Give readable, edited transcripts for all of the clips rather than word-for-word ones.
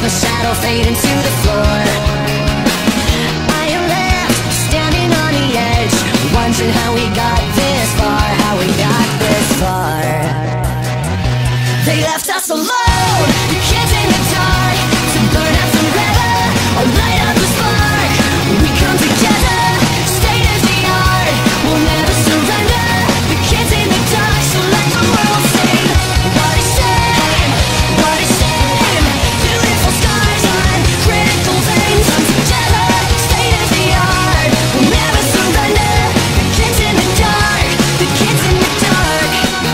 my shadow fade into the floor. I am left standing on the edge, wondering how we got this far, how we got this far. They left us alone, the kids in the dark, to burn out forever or light up the spark. We come together, state of the art, we'll never surrender. The kids in the dark, so let the world sing. What a shame, what a shame. Beautiful stars on critical veins. Come together, state of the art, we'll never surrender. The kids in the dark, the kids in the dark.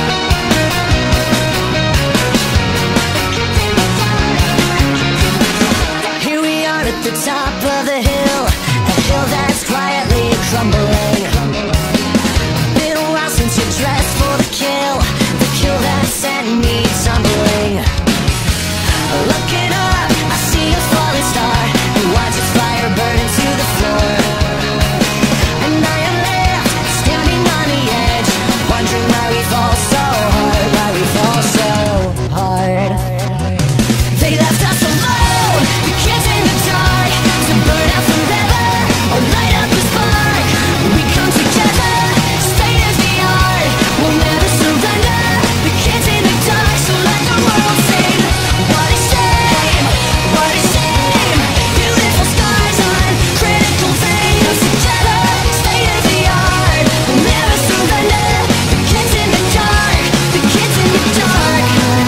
Here we are at the top of the hill, a hill that's quietly crumbling. Been a while since you dressed for the kill that sent me tumbling. Looking up, I see a falling star, and watch its fire burn into the floor. And I am left standing on the edge, wondering why we fall so hard, why we fall so hard. They left us alone, the kids in the dark, to burn out forever or light up the spark. We come together, state of the art, we'll never surrender. The kids in the dark, so let the world sing. What a shame, what a shame. Beautiful stars on critical veins. Together, state of the art, we'll never surrender. The kids in the dark, the kids in the dark.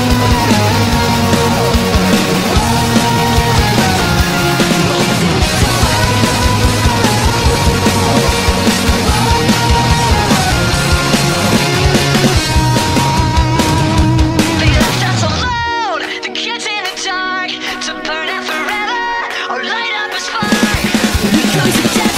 They left us alone, the kids in the dark, to burn out forever or light up a spark. We come together.